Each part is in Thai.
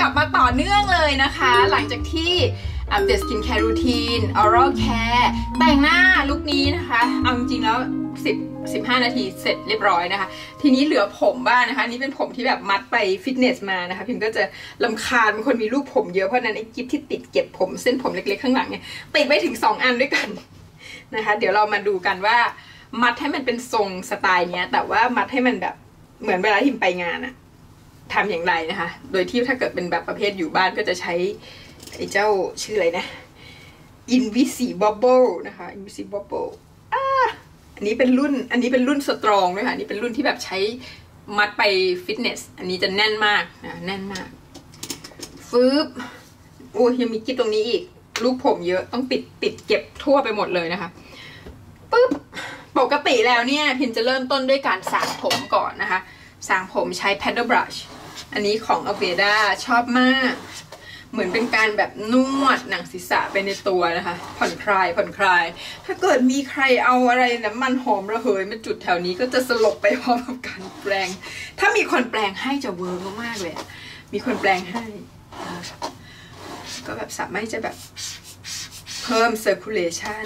ลับมาต่อเนื่องเลยนะคะหลังจากที่อัปเดตสกินแคร์รูทีนออรัลแคร์แต่งหน้าลุคนี้นะคะเอาจริงๆแล้ว15 นาทีเสร็จเรียบร้อยนะคะทีนี้เหลือผมบ้างนะคะนี่เป็นผมที่แบบมัดไปฟิตเนสมานะคะพิมก็จะรำคาญเป็นคนมีลูกผมเยอะเพราะนั้นไอ้กิ๊บที่ติดเก็บผมเส้นผมเล็กๆข้างหลังเนี่ยติดไปถึง2 อันด้วยกันนะคะเดี๋ยวเรามาดูกันว่ามัดให้มันเป็นทรงสไตล์เนี้ยแต่ว่ามัดให้มันแบบเหมือนเวลาพิมไปงานอะทำอย่างไรนะคะโดยที่ถ้าเกิดเป็นแบบประเภทอยู่บ้านก็จะใช้ไอ้เจ้าชื่ออะไรนะ Invisible นะคะ Invisible อันนี้เป็นรุ่นสตรองด้วยค่ะนี่เป็นรุ่นที่แบบใช้มัดไปฟิตเนสอันนี้จะแน่นมากนะแน่นมากฟืบโอ้ยังมีกิ๊บตรงนี้อีกลูกผมเยอะต้องติดเก็บทั่วไปหมดเลยนะคะปึ๊บปกติแล้วเนี่ยพิมจะเริ่มต้นด้วยการสางผมก่อนนะคะสางผมใช้ paddle brush อันนี้ของ Aveda ชอบมากเหมือนเป็นการแบบนวดหนังศีรษะไปในตัวนะคะผ่อนคลายถ้าเกิดมีใครเอาอะไรน้ำมันหอมระเหยมาจุดแถวนี้ก็จะสลบไปพร้อมกับการแปรงถ้ามีคนแปรงให้จะเวิร์กมากเลยมีคนแปรงให้ก็แบบสามารถจะแบบเพิ่ม circulation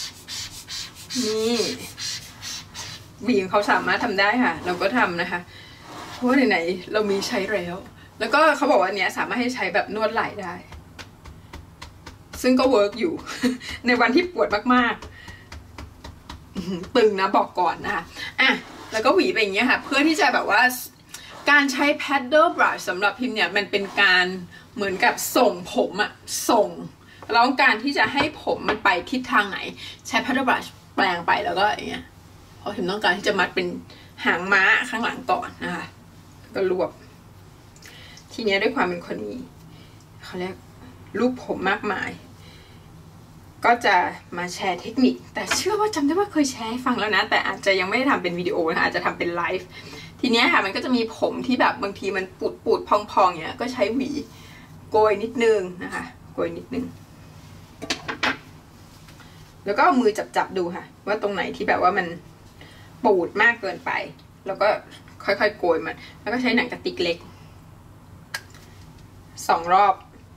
นี่วีของเขาสามารถทำได้ค่ะเราก็ทำนะคะเพราะว่าไหนๆเรามีใช้แล้วก็เขาบอกว่าเนี้ยสามารถให้ใช้แบบนวดไหล่ได้ซึ่งก็เวิร์กอยู่ ในวันที่ปวดมากๆตึงนะบอกก่อนนะคะแล้วก็หวีไปอย่างเงี้ยค่ะเพื่อที่จะแบบว่าการใช้ paddle brush สำหรับพิมเนี่ยมันเป็นการเหมือนกับส่งผมเราต้องการที่จะให้ผมมันไปทิศทางไหนใช้ paddle brush แปลงไปแล้วก็อย่างเงี้ยเพราะพิมต้องการที่จะมัดเป็นหางม้าข้างหลังก่อนนะคะก็รวบทีนี้ด้วยความเป็นคนมีเขาเรียกรูปผมมากมายก็จะมาแชร์เทคนิคแต่เชื่อว่าจำได้ว่าเคยแชร์ให้ฟังแล้วนะแต่อาจจะยังไม่ได้ทำเป็นวิดีโอนะคะอาจจะทำเป็นไลฟ์ทีนี้ค่ะมันก็จะมีผมที่แบบบางทีมันปูดพองๆเนี้ยก็ใช้หวีโกยนิดนึงนะคะโกยนิดนึงแล้วก็เอามือจับดูค่ะว่าตรงไหนที่แบบว่ามันปูดมากเกินไปแล้วก็ค่อยๆโกยมันแล้วก็ใช้หนังกระติกเล็ก2 รอบ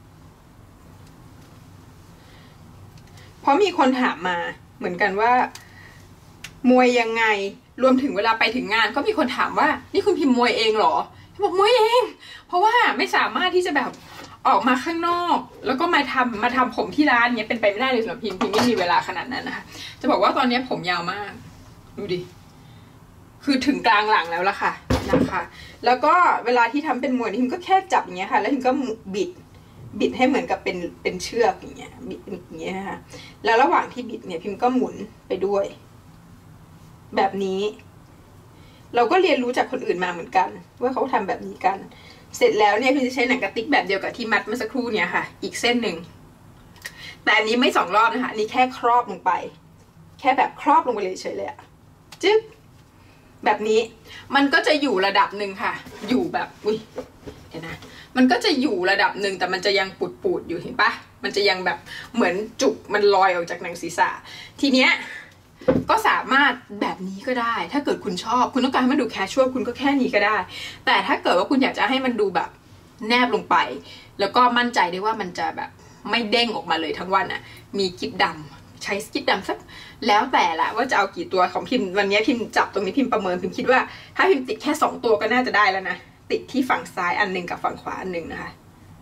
เพราะมีคนถามมาเหมือนกันว่ามวยยังไงรวมถึงเวลาไปถึงงานก็มีคนถามว่านี่คุณพิมพ์มวยเองเหรอบอกมวยเองเพราะว่าไม่สามารถที่จะแบบออกมาข้างนอกแล้วก็มาทำผมที่ร้านเนี้ยเป็นไปไม่ได้เลยสำหรับพิมไม่มีเวลาขนาดนั้นนะคะจะบอกว่าตอนนี้ผมยาวมากดูดิคือถึงกลางหลังแล้วล่ะค่ะนะคะแล้วก็เวลาที่ทำเป็นมวยพิมก็แค่จับอย่างเงี้ยค่ะแล้วพิมก็บิดให้เหมือนกับเป็นเชือกอย่างเงี้ยบิดอย่างเงี้ยค่ะแล้วระหว่างที่บิดเนี่ยพิมก็หมุนไปด้วยแบบนี้เราก็เรียนรู้จากคนอื่นมาเหมือนกันว่าเขาทำแบบนี้กันเสร็จแล้วเนี่ยพิมจะใช้หนังกระติกแบบเดียวกับที่มัดเมื่อสักครู่เนี่ยค่ะอีกเส้นหนึ่งแต่อันนี้ไม่2 รอบนะคะอันนี้แค่ครอบลงไปแค่แบบครอบลงไปเลยเฉยเลยอะจึ๊บแบบนี้มันก็จะอยู่ระดับหนึ่งค่ะอยู่แบบเดี๋ยวนะมันก็จะอยู่ระดับหนึ่งแต่มันจะยังปูดอยู่เห็นปะมันจะยังแบบเหมือนจุกมันลอยออกจากหนังศีรษะทีเนี้ยก็สามารถแบบนี้ก็ได้ถ้าเกิดคุณชอบคุณต้องการให้มันดูแคชชวลคุณก็แค่นี้ก็ได้แต่ถ้าเกิดว่าคุณอยากจะให้มันดูแบบแนบลงไปแล้วก็มั่นใจได้ว่ามันจะแบบไม่เด้งออกมาเลยทั้งวันอ่ะมีกิ๊บดำใช้กิ๊บดำสักแล้วแต่ละว่าจะเอากี่ตัวของพิมวันนี้พิมจับตรงนี้พิมประเมินพิมคิดว่าถ้าพิมติดแค่2 ตัวก็น่าจะได้แล้วนะติดที่ฝั่งซ้ายอันหนึ่งกับฝั่งขวาอันหนึ่งนะคะ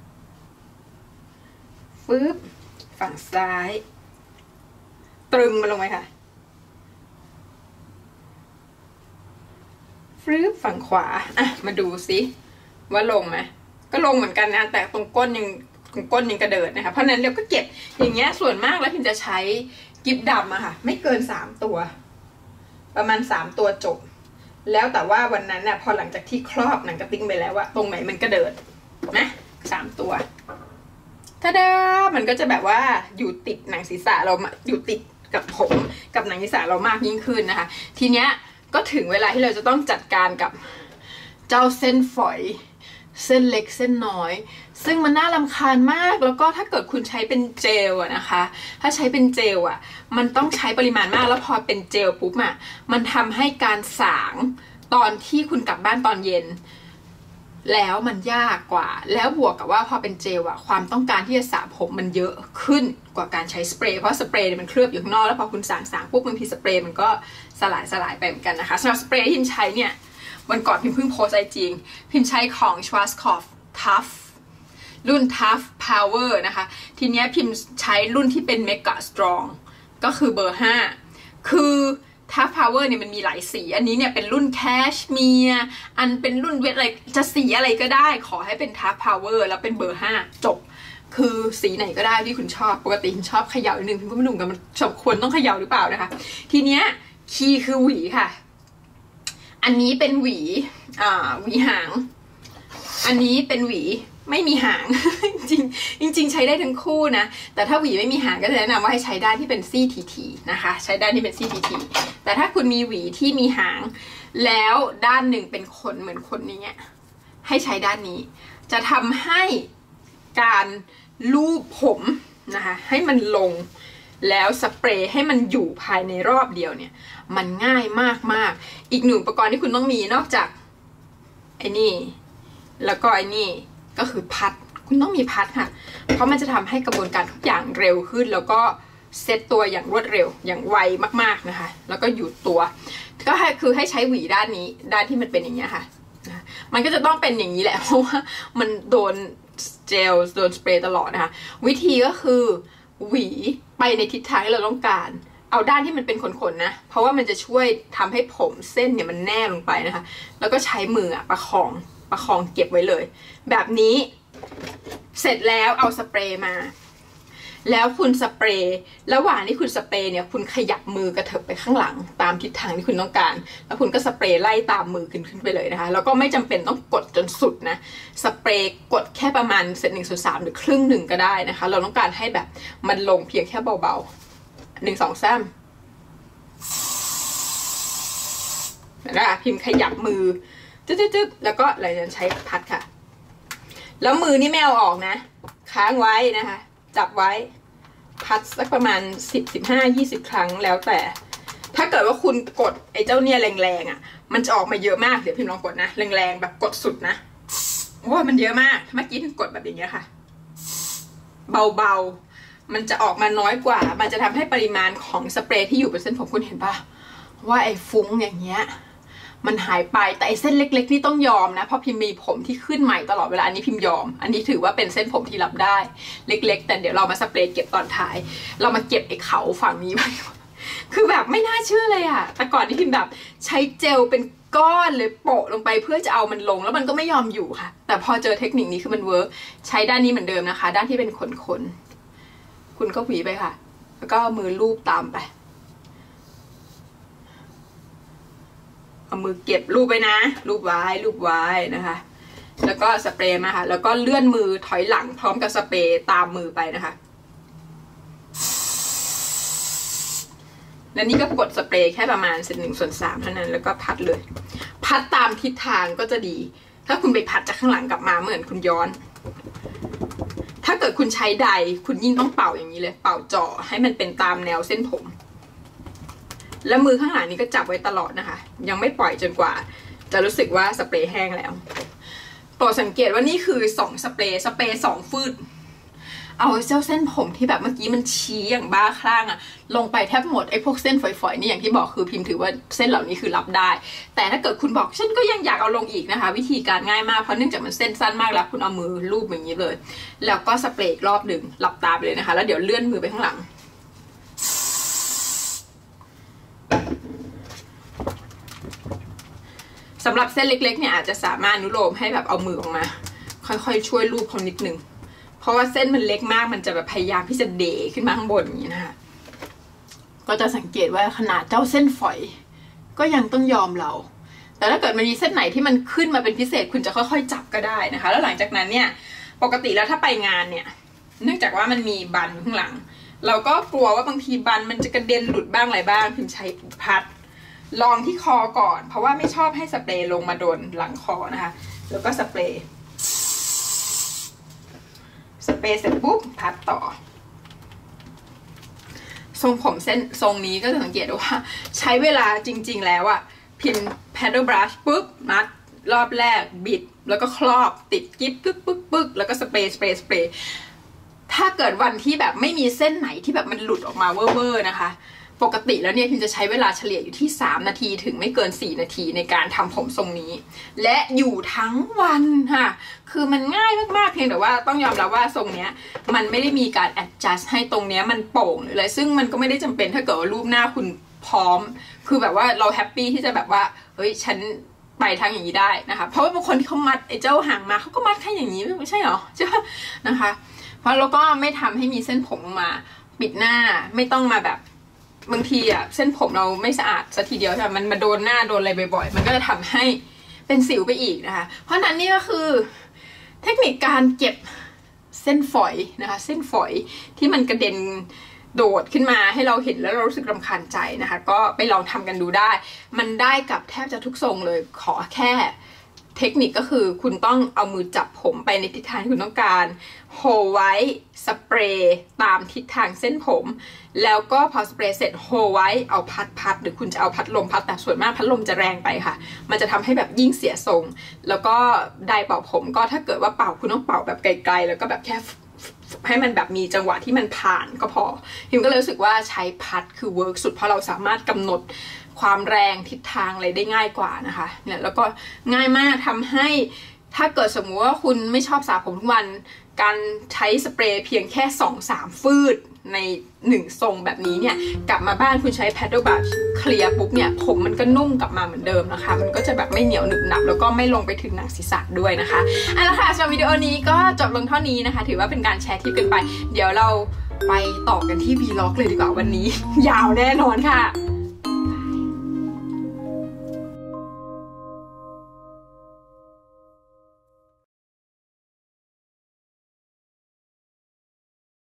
ฟึบฝั่งซ้ายตรึงมาลงไหมค่ะฟึบฝั่งขวามาดูซิว่าลงไหมก็ลงเหมือนกันนะแต่ตรงก้นยังกระเดิดนะคะเพราะนั้นเราก็เก็บอย่างเงี้ยส่วนมากแล้วพิมจะใช้กิ๊บดำอะค่ะไม่เกิน3 ตัวประมาณ3 ตัวจบแล้วแต่ว่าวันนั้นน่ะพอหลังจากที่ครอบหนังกระติกไปแล้วว่าตรงไหนมันกระเดิดนะ3 ตัวทะดามันก็จะแบบว่าอยู่ติดหนังศีรษะเราอยู่ติดกับผมกับหนังศีรษะเรามากยิ่งขึ้นนะคะทีเนี้ยก็ถึงเวลาที่เราจะต้องจัดการกับเจ้าเส้นฝอยเส้นเล็กเส้นน้อยซึ่งมันน่ารำคาญมากแล้วก็ถ้าเกิดคุณใช้เป็นเจลอะนะคะถ้าใช้เป็นเจลอะมันต้องใช้ปริมาณมากแล้วพอเป็นเจลปุ๊บอะมันทำให้การสางตอนที่คุณกลับบ้านตอนเย็นแล้วมันยากกว่าแล้วบวกกับว่าพอเป็นเจลอะความต้องการที่จะสระผมมันเยอะขึ้นกว่าการใช้สเปรย์เพราะสเปรย์มันเคลือบอยู่ข้างนอกแล้วพอคุณสางปุ๊บบางทีสเปรย์มันก็สลายไปเหมือนกันนะคะสำหรับสเปรย์ที่พิมใช้เนี่ยวันก่อนพิมเพิ่งโพสต์จริงพิมใช้ของ Schwarzkopf Tough รุ่น Tough Power นะคะทีเนี้ยพิมใช้รุ่นที่เป็น Mega Strong ก็คือเบอร์ 5คือTough Power เนี่ยมันมีหลายสีอันนี้เนี่ยเป็นรุ่นแคชเมียร์อันเป็นรุ่นเวทอะไรจะสีอะไรก็ได้ขอให้เป็น Tough Power แล้วเป็นเบอร์ 5จบคือสีไหนก็ได้ที่คุณชอบปกติคุณชอบเขย่าหนึ่งคุณก็ไม่รู้กันมันสมควรต้องเขย่าหรือเปล่านะคะทีเนี้ยคีย์คือหวีค่ะอันนี้เป็นหวีหางอันนี้เป็นหวีไม่มีหาง จริงใช้ได้ทั้งคู่นะแต่ถ้าหวีไม่มีหางก็จะแนะนำว่าให้ใช้ด้านที่เป็นซี่ทีนะคะใช้ด้านที่เป็นซี่ทีแต่ถ้าคุณมีหวีที่มีหางแล้วด้านหนึ่งเป็นขนเหมือนขนนี้ให้ใช้ด้านนี้จะทำให้การลูบผมนะคะให้มันลงแล้วสเปรย์ให้มันอยู่ภายในรอบเดียวเนี่ยมันง่ายมากอีกหนึ่งอุปกรณ์ที่คุณต้องมีนอกจากไอ้นี่แล้วก็ไอ้นี่ก็คือพัดคุณต้องมีพัดค่ะเพราะมันจะทำให้กระบวนการทุกอย่างเร็วขึ้นแล้วก็เซตตัวอย่างรวดเร็วอย่างไวมากๆนะคะแล้วก็หยุดตัวก็คือให้ใช้หวีด้านนี้ด้านที่มันเป็นอย่างนี้ค่ะมันก็จะต้องเป็นอย่างนี้แหละเพราะว่ามันโดนเจลโดนสเปรย์ตลอดนะคะวิธีก็คือหวีไปในทิศทางที่เราต้องการเอาด้านที่มันเป็นขนๆนะเพราะว่ามันจะช่วยทำให้ผมเส้นเนี่ยมันแน่ลงไปนะคะแล้วก็ใช้มือประคองเก็บไว้เลยแบบนี้เสร็จแล้วเอาสเปรย์มาแล้วคุณสเปรย์ระหว่างที่คุณสเปรย์เนี่ยคุณขยับมือกระเถิบไปข้างหลังตามทิศทางที่คุณต้องการแล้วคุณก็สเปรย์ไล่ตามมือขึ้นไปเลยนะคะแล้วก็ไม่จำเป็นต้องกดจนสุดนะสเปรย์กดแค่ประมาณ1/3หรือครึ่งหนึ่งก็ได้นะคะเราต้องการให้แบบมันลงเพียงแค่เบาๆ1 2 3นะคะพิมพ์ขยับมือจึ๊ดแล้วก็หลังจากนั้นใช้พัดค่ะแล้วมือนี่ไม่เอาออกนะค้างไว้นะคะจับไว้พัดสักประมาณ10-15-20 ครั้งแล้วแต่ถ้าเกิดว่าคุณกดไอ้เจ้าเนี่ยแรงๆมันจะออกมาเยอะมากเดี๋ยวพิมพ์ลองกดนะแรงๆแบบกดสุดนะโอ้มันเยอะมากเมื่อกี้พิมพ์กดแบบอย่างเงี้ยค่ะเบาๆมันจะออกมาน้อยกว่ามันจะทำให้ปริมาณของสเปรย์ที่อยู่บนเส้นผมคุณเห็นปะว่าไอ้ฟุ้งอย่างเงี้ยมันหายไปแต่ไอ้เส้นเล็กๆนี่ต้องยอมนะเพราะพิมพ์มีผมที่ขึ้นใหม่ตลอดเวลาอันนี้พิมพ์ยอมอันนี้ถือว่าเป็นเส้นผมที่รับได้เล็กๆแต่เดี๋ยวเรามาสเปรย์เก็บตอนท้ายเรามาเก็บไอ้เขาฝั่งนี้ไว้คือแบบไม่น่าเชื่อเลยอะแต่ก่อนที่พิมพ์แบบใช้เจลเป็นก้อนเลยโปะลงไปเพื่อจะเอามันลงแล้วมันก็ไม่ยอมอยู่ค่ะแต่พอเจอเทคนิคนี้คือมันเวิร์กใช้ด้านนี้เหมือนเดิมนะคะด้านที่เป็นขนคุณก็หวีไปค่ะแล้วก็มือลูบตามไปเอามือเก็บรูปไว้นะรูปไว้นะคะแล้วก็สเปรย์มาค่ะแล้วก็เลื่อนมือถอยหลังพร้อมกับสเปรย์ตามมือไปนะคะและนี่ก็กดสเปรย์แค่ประมาณ1/3เท่านั้นแล้วก็พัดเลยพัดตามทิศทางก็จะดีถ้าคุณไปพัดจากข้างหลังกลับมาเหมือนคุณย้อนถ้าเกิดคุณใช้ใดคุณยิ่งต้องเป่าอย่างนี้เลยเป่าจ่อให้มันเป็นตามแนวเส้นผมแล้วมือข้างหลังนี้ก็จับไว้ตลอดนะคะยังไม่ปล่อยจนกว่าจะรู้สึกว่าสเปรย์แห้งแล้วโปรดสังเกตว่านี่คือ2สเปรย์2ฟืดเอาเส้นผมที่แบบเมื่อกี้มันชี้อย่างบ้าคลั่งอะลงไปแทบหมดไอ้พวกเส้นฝอยๆนี่อย่างที่บอกคือพิมพ์ถือว่าเส้นเหล่านี้คือรับได้แต่ถ้าเกิดคุณบอกฉันก็ยังอยากเอาลงอีกนะคะวิธีการง่ายมากเพราะเนื่องจากมันเส้นสั้นมากแล้วคุณเอามือลูบอย่างนี้เลยแล้วก็สเปรย์อีกรอบหนึ่งหลับตาไปเลยนะคะแล้วเดี๋ยวเลื่อนมือไปข้างหลังสำหรับเส้นเล็กๆเนี่ยอาจจะสามารถอนุโลมให้แบบเอามือออกมาค่อยๆช่วยลูบเขานิดนึงเพราะว่าเส้นมันเล็กมากมันจะแบบพยายามที่จะเดะขึ้นมาข้างบนอย่างนี้นะคะก็จะสังเกตว่าขนาดเจ้าเส้นฝอยก็ยังต้องยอมเราแต่ถ้าเกิดมันมีเส้นไหนที่มันขึ้นมาเป็นพิเศษคุณจะค่อยๆจับก็ได้นะคะแล้วหลังจากนั้นเนี่ยปกติแล้วถ้าไปงานเนี่ยเนื่องจากว่ามันมีบันข้างหลังเราก็กลัวว่าบางทีบันมันจะกระเด็นหลุดบ้างอะไรบ้างพิมใช้พัดลองที่คอก่อนเพราะว่าไม่ชอบให้สเปรย์ลงมาโดนหลังคอนะคะแล้วก็สเปรย์เสร็จปุ๊บพัดต่อทรงผมเส้นทรงนี้ก็จะสังเกตว่าใช้เวลาจริงๆแล้วอะพิมพ์ paddle brush ปุ๊บมัดรอบแรกบิดแล้วก็ครอบติดกิ๊บปึ๊กแล้วก็สเปรย์ถ้าเกิดวันที่แบบไม่มีเส้นไหนที่แบบมันหลุดออกมาเวอร์นะคะปกติแล้วเนี่ยพิมจะใช้เวลาเฉลี่ยอยู่ที่3 นาทีถึงไม่เกิน4 นาทีในการทำผมทรงนี้และอยู่ทั้งวันค่ะคือมันง่ายมากๆเพียงแต่ว่าต้องยอมรับว่าทรงเนี้ยมันไม่ได้มีการ adjust ให้ตรงเนี้ยมันโป่งหรืออะไรซึ่งมันก็ไม่ได้จำเป็นถ้าเกิดว่ารูปหน้าคุณพร้อมคือแบบว่าเราแฮปปี้ที่จะแบบว่าเฮ้ยฉันไปทางอย่างนี้ได้นะคะเพราะว่าบางคนที่เขามัดไอ้เจ้าหางมาเขาก็มัดแค่อย่างนี้ไม่ใช่หรอใช่ไหมนะคะเพราะเราก็ไม่ทำให้มีเส้นผมมาปิดหน้าไม่ต้องมาแบบบางทีอะเส้นผมเราไม่สะอาดสักทีเดียวใช่ไหมมันมาโดนหน้าโดนอะไรบ่อยๆมันก็จะทำให้เป็นสิวไปอีกนะคะเพราะนั้นนี่ก็คือเทคนิคการเก็บเส้นฝอยนะคะเส้นฝอยที่มันกระเด็นโดดขึ้นมาให้เราเห็นแล้วเรารู้สึกรำคาญใจนะคะก็ไปลองทำกันดูได้มันได้กับแทบจะทุกทรงเลยขอแค่เทคนิคก็คือคุณต้องเอามือจับผมไปในทิศทางที่คุณต้องการโฮไว้สเปรย์ตามทิศทางเส้นผมแล้วก็พอสเปรย์เสร็จโฮไว้เอาพัดหรือคุณจะเอาพัดลมพัดแต่ส่วนมากพัดลมจะแรงไปค่ะมันจะทำให้แบบยิ่งเสียทรงแล้วก็ไดร์เป่าผมก็ถ้าเกิดว่าเป่าคุณต้องเป่าแบบไกลๆแล้วก็แบบแค่ให้มันแบบมีจังหวะที่มันผ่านก็พอพิมก็เลยรู้สึกว่าใช้พัดคือเวิร์กสุดเพราะเราสามารถกำหนดความแรงทิศทางอะไรได้ง่ายกว่านะคะเนี่ยแล้วก็ง่ายมากทำให้ถ้าเกิดสมมุติว่าคุณไม่ชอบสระผมทุกวันการใช้สเปรย์เพียงแค่ 2-3 ฟืดใน1ทรงแบบนี้เนี่ยกลับมาบ้านคุณใช้ paddle brush เคลียร์ปุ๊บเนี่ยผมมันก็นุ่มกลับมาเหมือนเดิมนะคะมันก็จะแบบไม่เหนียวหนึบหนับแล้วก็ไม่ลงไปถึงหนังศีรษะด้วยนะคะเอาละค่ะสำหรับวิดีโอนี้ก็จบลงเท่านี้นะคะถือว่าเป็นการแชร์ทิปกันไปเดี๋ยวเราไปต่อกันที่ vlog เลยดีกว่าวันนี้ยาวแน่นอนค่ะ